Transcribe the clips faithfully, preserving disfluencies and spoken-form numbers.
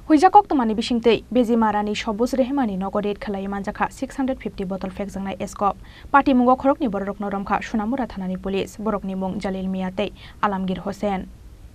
Hoijak Koktwma ni Bisingtwi Bejimara ni Sabuj Rahman ni Nogo red Khlaiwi Manjakha six hundred fifty bottle Phekjaknai Eskuf Patimungo Khoroknwi Bororokno Romkha Sonamura Thanani police Bohrokni Mung Jalil Miah tei Alamgir Hussain.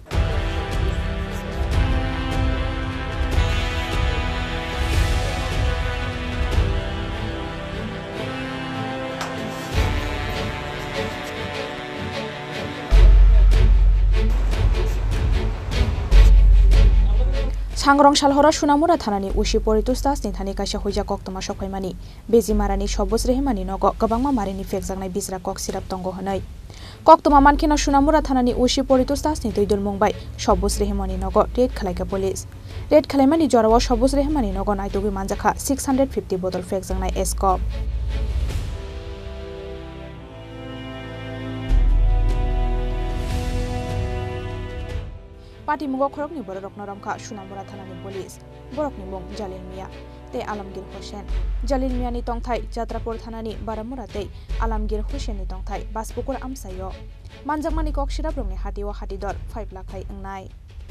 Sangrong Shalhora Sonamura Thanani usi Poritustas ni Thani kaisa Hoijak Koktwma sokhaimani Bejimara ni Sabuj Rahman ni Nogo gobangma marini Phekjaknai bisra kok sirap tongo honai Koktwma mankhina Sonamura Thanani usi Poritustas ni tuidul mungbai Sabuj Rahman ni Nogo red khlaika police red khlaimani jorao Sabuj Rahman ni Nogo Khlaiwi Manjakha six hundred fifty bottle Phekjaknai Eskuf Patimungo Khoroknwi Bororokno Romkha Sonamura Thanani police Bohrokni Mung Jalil Miah tei Alamgir Hussain Jalil Miah ni tongthai Jatrapur Thanani Baramura tei Alamgir Hussain ni tongthai Baspukur Amsayo Manjakmani kok sirap rongni hatio hatidor five lakhai engnai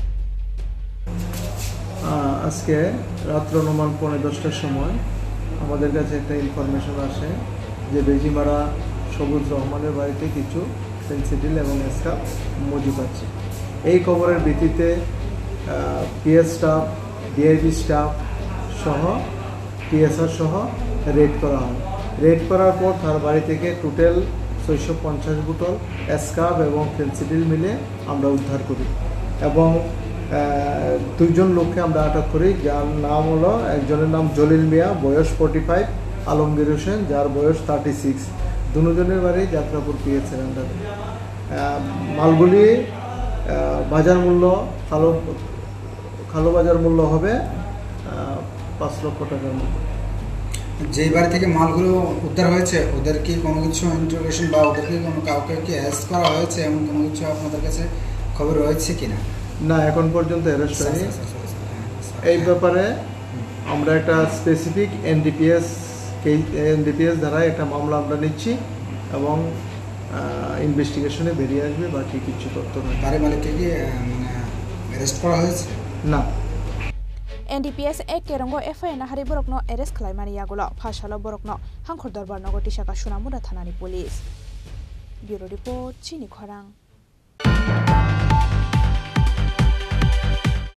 আজকে রাত্র অনুমান পৌনে দশটার সময় আমাদের কাছে একটা information আসে যে বেজিমারা সবুজ রহমানের বাড়িতে কিছু ফেন্সিডিল এবং এসকাপ মজুদ আছে। এই খবরের ভিত্তিতে পিএস স্টাফ ডিআইবি স্টাফ সহ টিএসআর সহ রেড করা হয়। রেড করার পর তার বাড়ি থেকে টোটাল ছয়শো পঞ্চাশ বোতল এসকাপ এবং ফেন্সিডিল মিলে আমরা উদ্ধার করি এবং দুইজন লোককে আমরা আটক করি যার নাম হলো একজনের নাম জলিল মিয়া বয়স ফোর্টি ফাইভ আলমগীর হোসেন যার বয়স থার্টি সিক্স দুজনের বাড়ি যাত্রাপুর পিএসের আন্ডারে। মালগুলি বাজার মূল্য কালো কালো বাজার মূল্য হবে পাঁচ লক্ষ টাকার মতো। যেই বাড়ি থেকে মালগুলো উদ্ধার হয়েছে ওদের কি কোনো কিছু ইন্টারোগেশন বা ওদেরকে কোনো কাউকে কি অ্যারেস্ট করা হয়েছে এমন কোনো কিছু আপনাদের কাছে খবর রয়েছে কিনা? না, এখন পর্যন্ত অ্যারেস্ট হয়নি। এই ব্যাপারে আমরা একটা স্পেসিফিক এনডিপিএস এনডিপিএস দ্বারা একটা মামলা আমরা নিচ্ছি এবং ইনভেস্টিগেশনে বেরিয়ে আসবে বাকি কিছু তথ্য নয়। বাড়ি মালিককে কি মানে অ্যারেস্ট করা হয়েছে? না। এনডিপিএস এক কেরঙ্গো এফআইআর নাহারি Bororokno arrest khlaimani yagulo phashalo Bororokno hangkhor darbar Nogo tisaka Sonamura Thanani police. Bureau report Chini Khorang.